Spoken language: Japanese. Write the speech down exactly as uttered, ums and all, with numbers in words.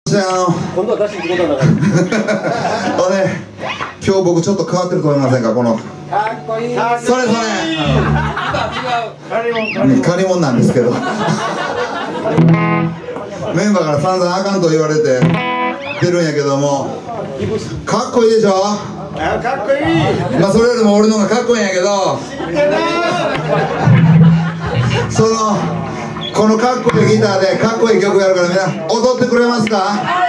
じゃあ、あの今度は出しに行くことはなかったね、今日僕ちょっと変わってると思いませんか、このかっこいい、それそれ借り物なんですけどメンバーから散々あかんと言われて出るんやけども、かっこいいでしょ。かっこいい。まあそれよりも俺の方がかっこいいんやけど、そのこのかっこいいギターでかっこいい曲やるからみんな踊ってくれますか。